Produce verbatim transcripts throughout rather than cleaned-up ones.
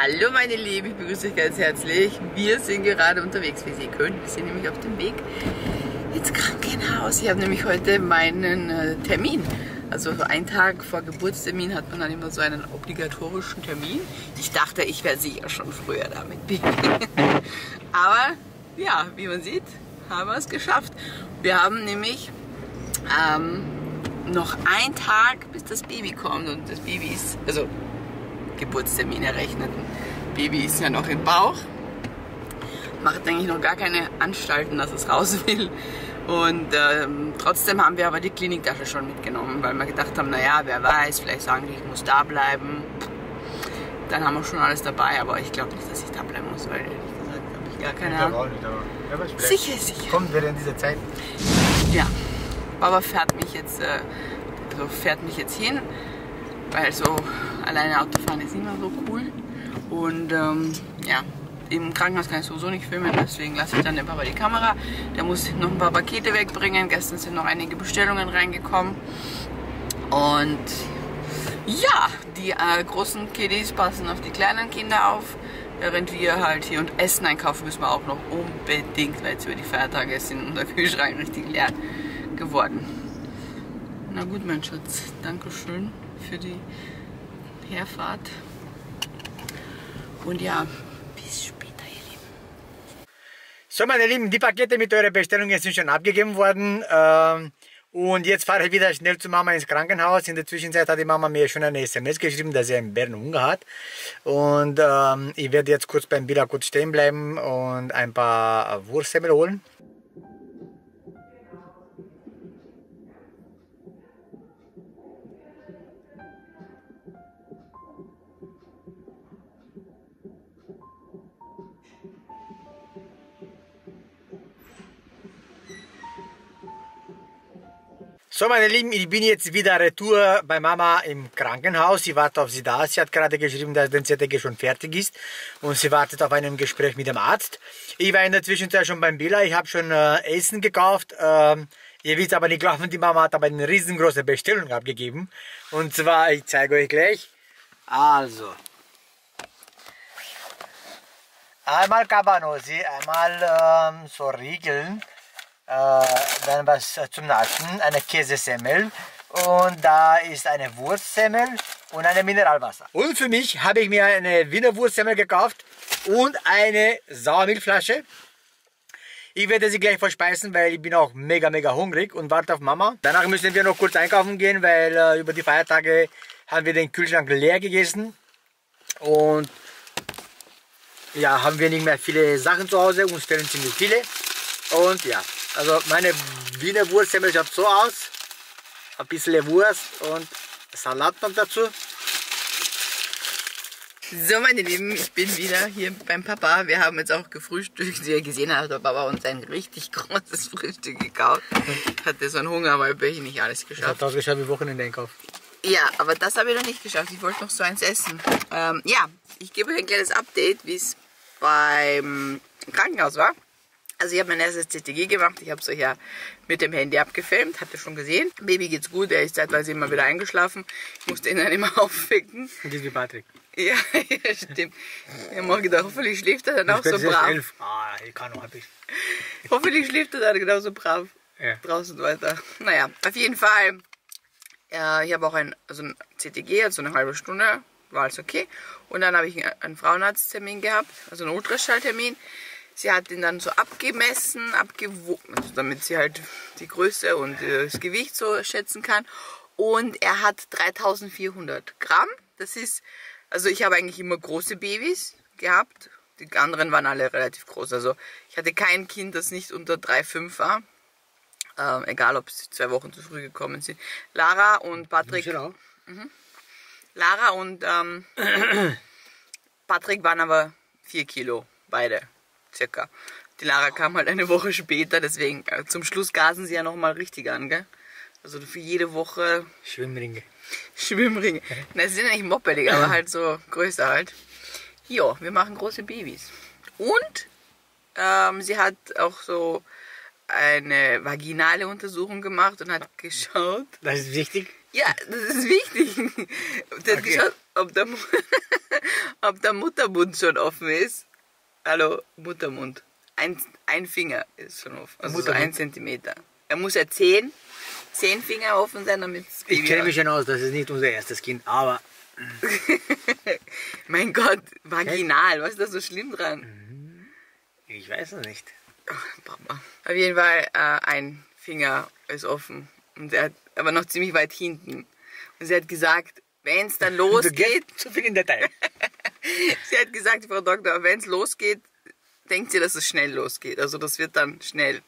Hallo meine Lieben, ich begrüße euch ganz herzlich. Wir sind gerade unterwegs, wie Sie sehen können. Wir sind nämlich auf dem Weg ins Krankenhaus. Ich habe nämlich heute meinen äh, Termin. Also so einen Tag vor Geburtstermin hat man dann immer so einen obligatorischen Termin. Ich dachte, ich wäre sicher schon früher damit beginnen. Aber ja, wie man sieht, haben wir es geschafft. Wir haben nämlich ähm, noch einen Tag, bis das Baby kommt. Und das Baby ist, also Geburtstermin errechneten. Baby ist ja noch im Bauch. Macht eigentlich noch gar keine Anstalten, dass es raus will. Und ähm, trotzdem haben wir aber die Kliniktasche schon mitgenommen, weil wir gedacht haben, naja, wer weiß, vielleicht sagen die, ich muss da bleiben. Dann haben wir schon alles dabei, aber ich glaube nicht, dass ich da bleiben muss, weil ehrlich gesagt habe ich gar keine Ahnung. Ja, sicher, sicher. Kommt wieder in dieser Zeit. Ja, Baba fährt mich jetzt, äh, also fährt mich jetzt hin, weil so alleine Autofahren ist immer so cool. Und ähm, ja. Im Krankenhaus kann ich sowieso nicht filmen, deswegen lasse ich dann den Papa die Kamera. Der muss noch ein paar Pakete wegbringen. Gestern sind noch einige Bestellungen reingekommen. Und ja, die äh, großen Kiddies passen auf die kleinen Kinder auf. Während wir halt hier und Essen einkaufen müssen wir auch noch unbedingt, weil jetzt über die Feiertage sind unser Kühlschrank richtig leer geworden. Na gut, mein Schatz, Dankeschön für die Herfahrt. Und ja, bis später. So meine Lieben, die Pakete mit euren Bestellungen sind schon abgegeben worden ähm, und jetzt fahre ich wieder schnell zu Mama ins Krankenhaus. In der Zwischenzeit hat die Mama mir schon eine S M S geschrieben, dass sie einen Bärenhunger hat und ähm, ich werde jetzt kurz beim Billa kurz stehen bleiben und ein paar Wurstsemmel holen. So meine Lieben, ich bin jetzt wieder retour bei Mama im Krankenhaus. Sie wartet auf sie da. Sie hat gerade geschrieben, dass der Z T G schon fertig ist und sie wartet auf ein Gespräch mit dem Arzt. Ich war in der Zwischenzeit schon beim Billa. Ich habe schon äh, Essen gekauft. Ähm, ihr wisst aber nicht glauben, die Mama hat aber eine riesengroße Bestellung abgegeben. Und zwar, ich zeige euch gleich. Also. Einmal Cabanossi, einmal ähm, so Riegeln. Dann was zum Naschen, eine Käsesemmel und da ist eine Wurstsemmel und eine Mineralwasser. Und für mich habe ich mir eine Wiener Wurstsemmel gekauft und eine Sauermilchflasche. Ich werde sie gleich verspeisen, weil ich bin auch mega mega hungrig und warte auf Mama. Danach müssen wir noch kurz einkaufen gehen, weil äh, über die Feiertage haben wir den Kühlschrank leer gegessen und ja, haben wir nicht mehr viele Sachen zu Hause, uns fehlen ziemlich viele und ja. Also meine Wiener Wurstsemmel schaut so aus, ein bisschen Wurst und Salat noch dazu. So meine Lieben, ich bin wieder hier beim Papa. Wir haben jetzt auch gefrühstückt. Wie ihr gesehen habt, hat der Papa uns ein richtig großes Frühstück gekauft. Ich hatte so einen Hunger, weil ich nicht alles geschafft. Das hat ausgeschaut wie Wochenende-Einkauf. Ja, aber das habe ich noch nicht geschafft. Ich wollte noch so eins essen. Ähm, ja, ich gebe euch ein kleines Update, wie es beim Krankenhaus war. Also ich habe mein erstes C T G gemacht, ich habe es euch ja mit dem Handy abgefilmt, habt ihr schon gesehen. Baby geht's gut, er ist zeitweise immer wieder eingeschlafen. Ich musste ihn dann immer aufwecken. Und das ist wie Patrick. Ja, ja stimmt. Ich habe auch gedacht, hoffentlich schläft er dann auch so brav. elf. Ah, ich kann noch ein bisschen. Hoffentlich schläft er dann genauso brav ja. Draußen weiter. Naja, auf jeden Fall. Ja, ich habe auch ein, also ein C T G, also eine halbe Stunde, war alles okay. Und dann habe ich einen Frauenarzttermin gehabt, also einen Ultraschalltermin. Sie hat ihn dann so abgemessen, abgewogen, also damit sie halt die Größe und das Gewicht so schätzen kann. Und er hat dreitausendvierhundert Gramm. Das ist, also ich habe eigentlich immer große Babys gehabt. Die anderen waren alle relativ groß. Also ich hatte kein Kind, das nicht unter drei Komma fünf war. Ähm, egal, ob sie zwei Wochen zu früh gekommen sind. Lara und Patrick. Mhm. Lara und ähm, Patrick waren aber vier Kilo, beide. Circa. Die Lara kam halt eine Woche später, deswegen äh, zum Schluss gasen sie ja nochmal richtig an, gell? Also für jede Woche Schwimmringe. Schwimmringe. Na, sie sind ja nicht moppelig, aber halt so größer halt. Jo, wir machen große Babys. Und ähm, sie hat auch so eine vaginale Untersuchung gemacht und hat geschaut. Das ist wichtig. Ja, das ist wichtig. Der hat Okay. geschaut, ob der, Mu- ob der Muttermund schon offen ist. Hallo, Muttermund. Ein, ein Finger ist schon offen, also so Muttermund. ein Zentimeter. Er muss ja zehn, zehn Finger offen sein, damit das Ich Baby... kenne mich schon aus, das ist nicht unser erstes Kind, aber Mein Gott, vaginal, was ist da so schlimm dran? ich weiß es nicht. Ach, Papa. Auf jeden Fall, äh, ein Finger ist offen. Und er hat, aber noch ziemlich weit hinten. Und sie hat gesagt, wenn es dann Du losgeht, gehst zu viel in Detail. sie hat gesagt, Frau Doktor, wenn es losgeht, denkt sie, dass es schnell losgeht. Also das wird dann schnell.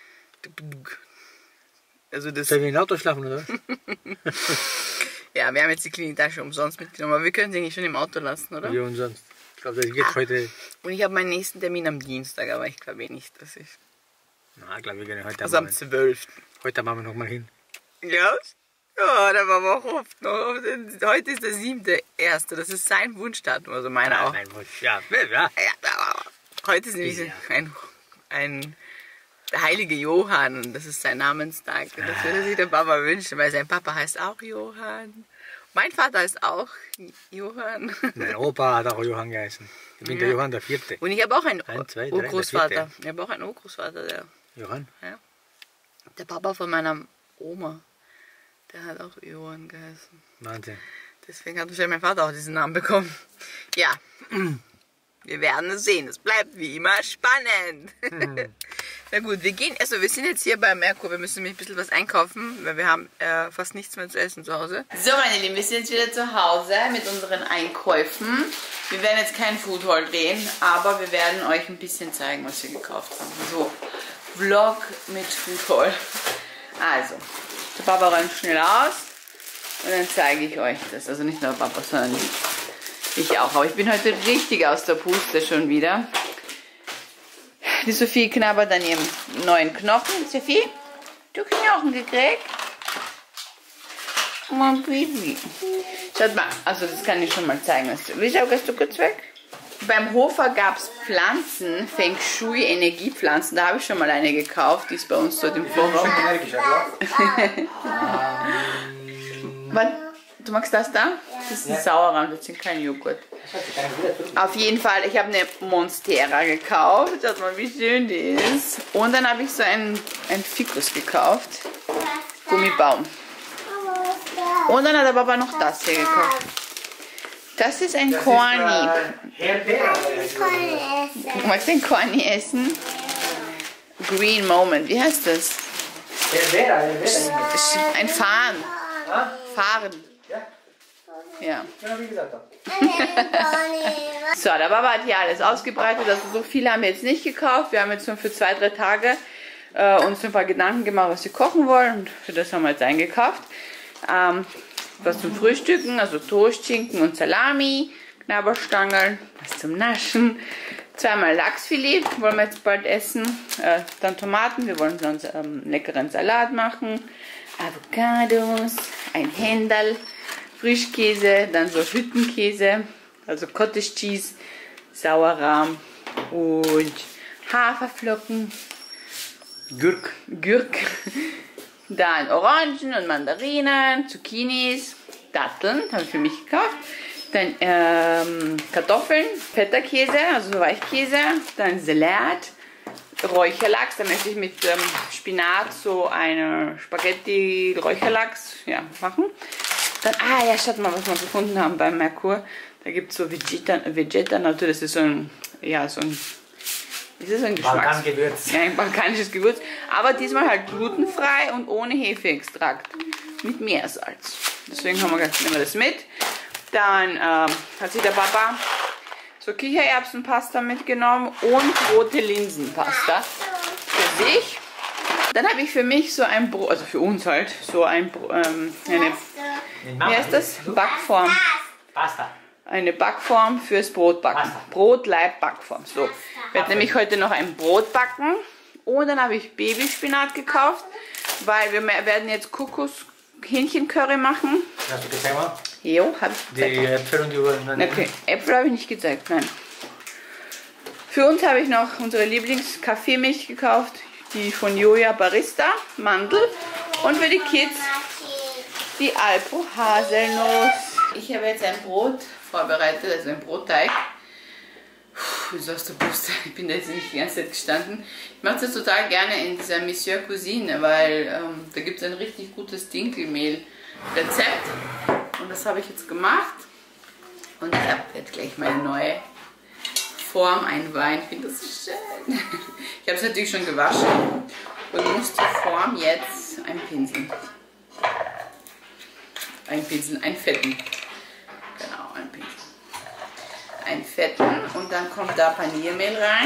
Also das, Sollen wir in Auto schlafen, oder? ja, wir haben jetzt die Kliniktasche umsonst mitgenommen, aber wir können sie eigentlich schon im Auto lassen, oder? Wie umsonst. Ich glaube, das geht Ah. heute. Und ich habe meinen nächsten Termin am Dienstag, aber ich glaube eh nicht, dass ich... Na, ich glaube, wir gehen heute Also am Abend. zwölften Heute machen wir noch mal hin. Ja? Ja, da war auch oft noch. Heute ist der siebte erste. Das ist sein Wunschdatum, also meiner auch. Nein, ja, ja. Ja, aber heute ist nämlich Ja. ein, ein der heilige Johann und das ist sein Namenstag. Und das würde sich der Papa wünschen, weil sein Papa heißt auch Johann. Mein Vater heißt auch Johann. Mein Opa hat auch Johann geheißen. Ich bin Ja. der Johann der Vierte. Und ich habe auch einen Ein, zwei, drei, der Urgroßvater. vierte. Ich habe auch einen Urgroßvater, der, Johann? ja, der Papa von meiner Oma. Der hat auch Johann geheißen. Wahnsinn. Deswegen hat wahrscheinlich mein Vater auch diesen Namen bekommen. Ja, wir werden es sehen. Es bleibt wie immer spannend. Na gut, wir gehen, also wir sind jetzt hier bei Merkur. Wir müssen nämlich ein bisschen was einkaufen, weil wir haben äh, fast nichts mehr zu essen zu Hause. So meine Lieben, wir sind jetzt wieder zu Hause mit unseren Einkäufen. Wir werden jetzt kein Food Haul drehen, aber wir werden euch ein bisschen zeigen, was wir gekauft haben. So, Vlog mit Food Haul. Also, der Papa räumt schnell aus. Und dann zeige ich euch das. Also nicht nur Papa, sondern ich auch. Aber ich bin heute richtig aus der Puste schon wieder. Die Sophie knabbert an ihrem neuen Knochen. Sophie, du Knochen gekriegt? Mein Baby. Schaut mal, also das kann ich schon mal zeigen. Wieso gehst du kurz weg? Beim Hofer gab es Pflanzen, Feng Shui Energiepflanzen. Da habe ich schon mal eine gekauft. Die ist bei uns dort im Vorraum. Was? Du magst das da? Das ist ein ja. Sauerrahm, das sind kein Joghurt. Auf jeden Fall, ich habe eine Monstera gekauft. Schaut mal, wie schön die ist. Und dann habe ich so einen, einen Ficus gekauft. Gummibaum. Und dann hat der Papa noch das hier gekauft. Das ist ein Corny. Du magst den Corny essen? Green Moment, wie heißt das? Ein Fahren. Fahren. Ja. So, der Papa hat hier alles ausgebreitet. Also so viel haben wir jetzt nicht gekauft. Wir haben jetzt nur für zwei, drei Tage äh, uns ein paar Gedanken gemacht, was wir kochen wollen. Und für das haben wir jetzt eingekauft. Ähm, was zum Frühstücken, also Toast, Schinken und Salami, Knabberstangeln, was zum Naschen. Zweimal Lachsfilet wollen wir jetzt bald essen. Äh, dann Tomaten, wir wollen uns ähm, einen leckeren Salat machen. Avocados, ein Händel, Frischkäse, dann so Hüttenkäse, also Cottage Cheese, Sauerrahm und Haferflocken, Gürk. Gürk, dann Orangen und Mandarinen, Zucchinis, Datteln, habe ich für mich gekauft, dann ähm, Kartoffeln, Feta-Käse, also Weichkäse, dann Salat, Räucherlachs, da möchte ich mit ähm, Spinat so eine Spaghetti Räucherlachs ja, machen. Dann, ah ja, schaut mal, was wir gefunden haben beim Merkur. Da gibt es so Vegeta, Vegeta Natur, das ist so ein, ja, so ein, ist das ein Geschmacks... Balkangewürz. Ja, ein balkanisches Gewürz. Aber diesmal halt glutenfrei und ohne Hefeextrakt. Mit Meersalz. Deswegen haben wir gesagt, nehmen wir das mit. Dann ähm, hat sich der Papa so Kichererbsenpasta mitgenommen und rote Linsenpasta für sich. Dann habe ich für mich so ein Brot, also für uns halt, so ein ähm, eine, wie heißt das? Backform. Pasta. Eine Backform fürs Brotbacken. Brot, Leib, Backform. So. Ich werde nämlich heute noch ein Brot backen. Und dann habe ich Babyspinat gekauft, weil wir werden jetzt Kokos-Hähnchen-Curry machen. Hast du gezeigt, Mann? Jo, habe ich gezeigt. Die Äpfel und die Uhren. Okay, Äpfel habe ich nicht gezeigt, nein. Für uns habe ich noch unsere Lieblings-Kaffeemilch gekauft, die von Joja Barista, Mandel. Und für die Kids die Alpro Haselnuss. Ich habe jetzt ein Brot vorbereitet, also ein Brotteig. Puh, wieso hast du Brust? Ich bin da jetzt nicht die ganze Zeit gestanden. Ich mache das total gerne in dieser Monsieur Cuisine, weil ähm, da gibt es ein richtig gutes Dinkelmehl-Rezept. Und das habe ich jetzt gemacht. Und ich habe jetzt gleich meine neue Form, ein Wein. Ich finde das so schön. Ich habe es natürlich schon gewaschen und muss die Form jetzt einpinseln. Einpinseln, einfetten. Genau, einpinseln. Einfetten und dann kommt da Paniermehl rein.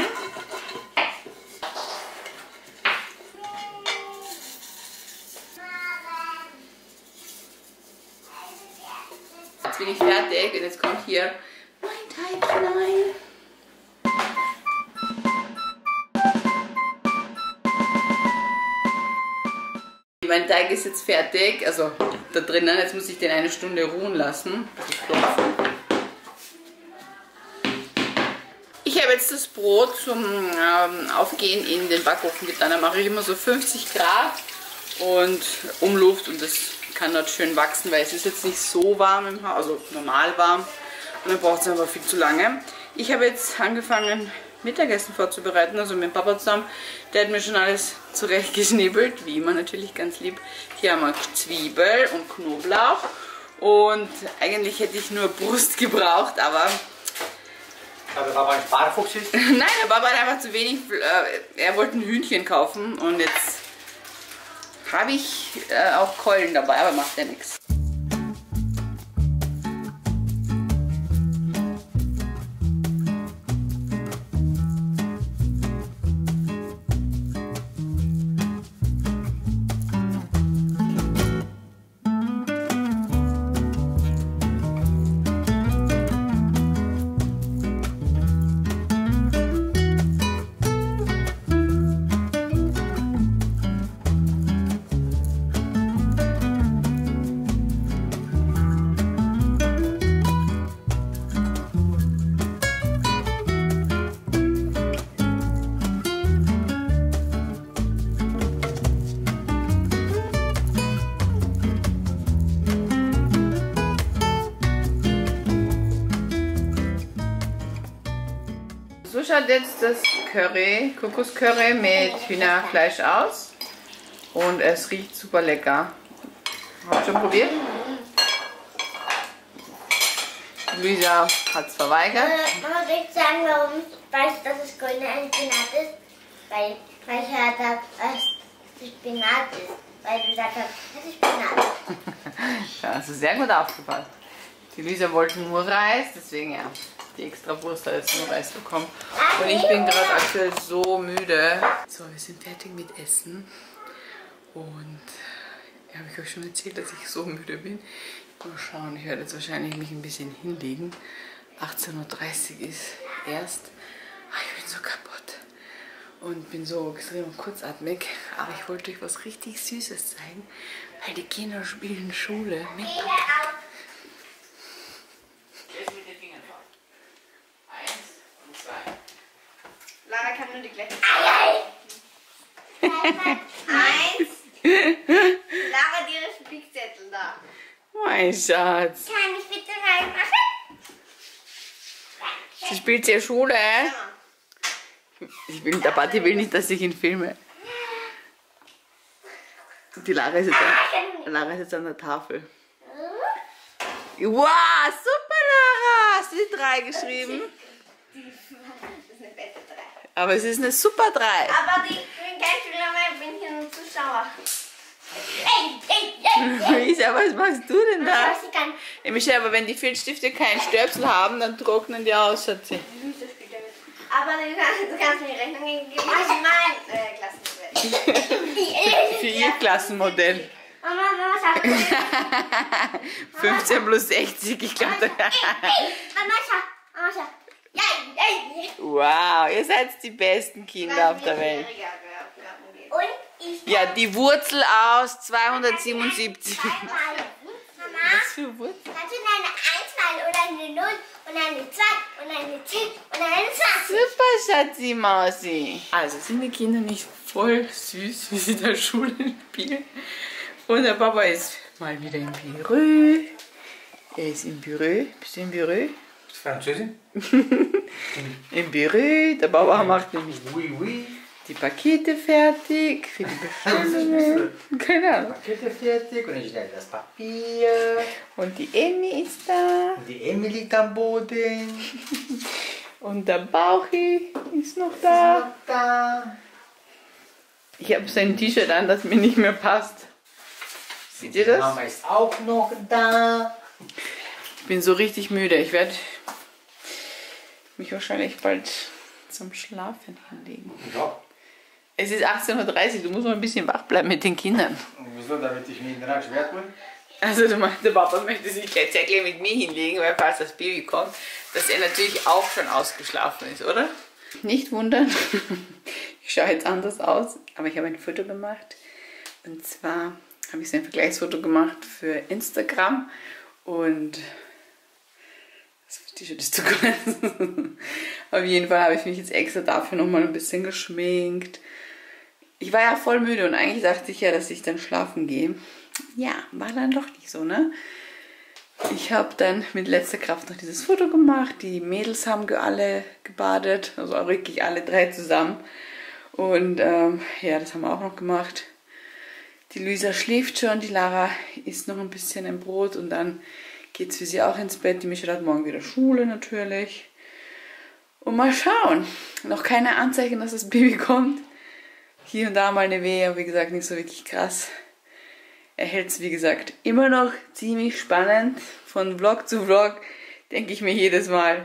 Jetzt bin ich fertig und jetzt kommt hier mein Teig rein. Mein Teig ist jetzt fertig, also da drinnen, jetzt muss ich den eine Stunde ruhen lassen. Ich habe jetzt das Brot zum ähm, Aufgehen in den Backofen getan. Da mache ich immer so fünfzig Grad und Umluft und das kann dort schön wachsen, weil es ist jetzt nicht so warm im Haus, also normal warm und dann braucht es aber viel zu lange. Ich habe jetzt angefangen Mittagessen vorzubereiten, also mit dem Papa zusammen. Der hat mir schon alles zurechtgeschnibbelt, wie immer natürlich ganz lieb. Hier haben wir Zwiebel und Knoblauch und eigentlich hätte ich nur Brust gebraucht, aber... Aber der Papa ein Sparfuchs ist? Nein, der Papa hat einfach zu wenig, äh, er wollte ein Hühnchen kaufen und jetzt habe ich äh, auch Keulen dabei, aber macht ja nichts. So schaut jetzt das Curry, Kokoscurry mit Hühnerfleisch aus und es riecht super lecker. Habt ihr schon probiert? Luisa hat es verweigert. Mama, soll ich sagen, warum ich weiß, dass es grüne ein Spinat ist? Weil, weil ich gehört habe, dass es Spinat ist. Weil du gesagt hast, das ist Spinat. Ja, hast du sehr gut aufgepasst. Die Luisa wollte nur Reis, deswegen ja, die extra Wurst hat jetzt nur Reis bekommen. Und ich bin gerade aktuell so müde. So, wir sind fertig mit Essen. Und ja, habe ich euch schon erzählt, dass ich so müde bin. Mal schauen, ich werde jetzt wahrscheinlich mich ein bisschen hinlegen. achtzehn Uhr dreißig ist erst. Ach, ich bin so kaputt. Und bin so extrem kurzatmig. Aber ich wollte euch was richtig Süßes zeigen, weil die Kinder spielen Schule mit. Lara kann nur die gleiche. Eins. Lara, dir ist ein Spickzettel da. Mein Schatz. Kann ich bitte reinmachen? Sie spielt ja Schule. Ich will, der Patti will nicht, dass ich ihn filme. Die Lara ist jetzt an, Lara ist jetzt an der Tafel. Wow, super Lara! Hast du die drei geschrieben? Das ist eine fette drei. Aber es ist eine super drei. Aber die ich bin hier nur Zuschauer. Ey, ey, ey, ey. Lisa, was machst du denn da? Was ich kann. Ja, Michelle, aber wenn die Filzstifte keinen Stöpsel haben, dann trocknen die aus, Schatzi. Aber du kannst, du kannst mir Rechnungen geben. Das ist mein äh, Klassenmodell. Für ihr Klassenmodell. Mama, Mama, schau. fünfzehn plus sechzig, ich glaube. Ey, ey, Mama, schau. Mama, schau. Ja, ey. Wow, ihr seid die besten Kinder auf der Welt. Und ich Ja, die Wurzel aus zweihundertsiebenundsiebzig. Mama, Was für Wurzel? kannst du eine eins malen oder eine null und eine zwei und eine zehn und eine zwanzig? Super, Schatzi Mausi. Also sind die Kinder nicht voll süß, wie sie in der Schule spielen? Und der Papa ist Mal wieder im Büro. Er ist im Büro. Bist du im Büro? Französin? Im Büro. Der Bauer macht nämlich Oui, oui. die Pakete fertig für die Bestellungen. Keine Ahnung. Pakete fertig und ich schneide das Papier. Und die Emmy ist da. Und die Emmy liegt am Boden. Und der Bauchi ist noch da. Da. Ich habe sein T-Shirt an, das mir nicht mehr passt. Seht ihr das? Mama ist auch noch da. Ich bin so richtig müde. Ich werde mich wahrscheinlich bald zum Schlafen hinlegen. Ja. Es ist achtzehn Uhr dreißig, du musst noch ein bisschen wach bleiben mit den Kindern. Und wieso, damit ich mich in der Nacht schwer tue? Also du meinst, der Papa möchte sich gleich zeitgleich mit mir hinlegen, weil falls das Baby kommt, dass er natürlich auch schon ausgeschlafen ist, oder? Nicht wundern, ich schaue jetzt anders aus, aber ich habe ein Foto gemacht. Und zwar habe ich so ein Vergleichsfoto gemacht für Instagram und das T-Shirt ist zu groß. Auf jeden Fall habe ich mich jetzt extra dafür nochmal ein bisschen geschminkt. Ich war ja voll müde und eigentlich dachte ich ja, dass ich dann schlafen gehe. Ja, war dann doch nicht so, ne? Ich habe dann mit letzter Kraft noch dieses Foto gemacht. Die Mädels haben alle gebadet, also auch wirklich alle drei zusammen. Und ähm, ja, das haben wir auch noch gemacht. Die Luisa schläft schon, die Lara isst noch ein bisschen ein Brot und dann geht es für sie auch ins Bett. Die Michelle hat morgen wieder Schule natürlich. Und mal schauen. Noch keine Anzeichen, dass das Baby kommt. Hier und da mal eine Wehe, aber wie gesagt nicht so wirklich krass. Er hält es wie gesagt immer noch ziemlich spannend. Von Vlog zu Vlog denke ich mir jedes Mal,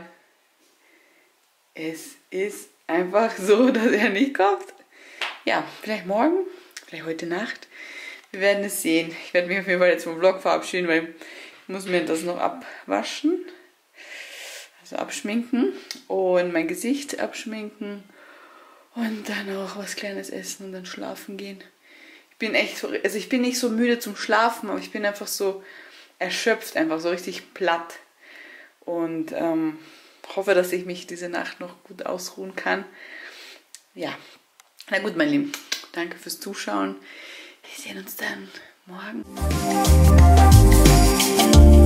es ist einfach so, dass er nicht kommt. Ja, vielleicht morgen, vielleicht heute Nacht. Wir werden es sehen. Ich werde mich auf jeden Fall jetzt vom Vlog verabschieden, weil ich muss mir das noch abwaschen. Also abschminken und mein Gesicht abschminken. Und dann auch was Kleines essen und dann schlafen gehen. Ich bin echt so, also ich bin nicht so müde zum Schlafen, aber ich bin einfach so erschöpft, einfach so richtig platt. Und ähm, hoffe, dass ich mich diese Nacht noch gut ausruhen kann. Ja, na gut, mein Lieben. Danke fürs Zuschauen. Wir sehen uns dann morgen.